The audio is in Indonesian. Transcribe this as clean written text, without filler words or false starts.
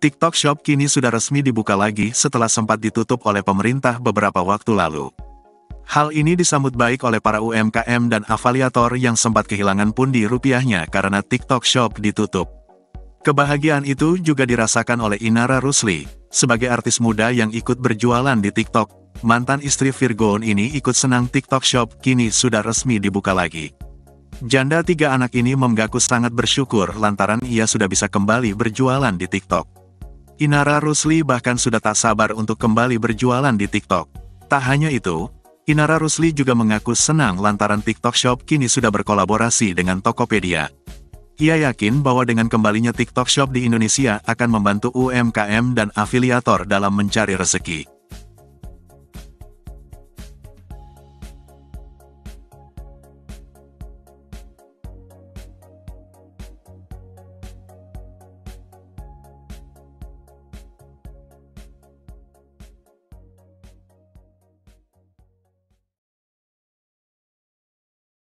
TikTok Shop kini sudah resmi dibuka lagi setelah sempat ditutup oleh pemerintah beberapa waktu lalu. Hal ini disambut baik oleh para UMKM dan afiliator yang sempat kehilangan pundi rupiahnya karena TikTok Shop ditutup. Kebahagiaan itu juga dirasakan oleh Inara Rusli, sebagai artis muda yang ikut berjualan di TikTok. Mantan istri Virgoon ini ikut senang TikTok Shop kini sudah resmi dibuka lagi. Janda 3 anak ini mengaku sangat bersyukur lantaran ia sudah bisa kembali berjualan di TikTok. Inara Rusli bahkan sudah tak sabar untuk kembali berjualan di TikTok. Tak hanya itu, Inara Rusli juga mengaku senang lantaran TikTok Shop kini sudah berkolaborasi dengan Tokopedia. Ia yakin bahwa dengan kembalinya TikTok Shop di Indonesia akan membantu UMKM dan afiliator dalam mencari rezeki.